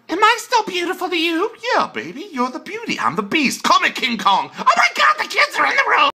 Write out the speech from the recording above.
Am I still beautiful to you? Yeah, baby, you're the beauty. I'm the beast. Call me King Kong. Oh my God, the kids are in the room.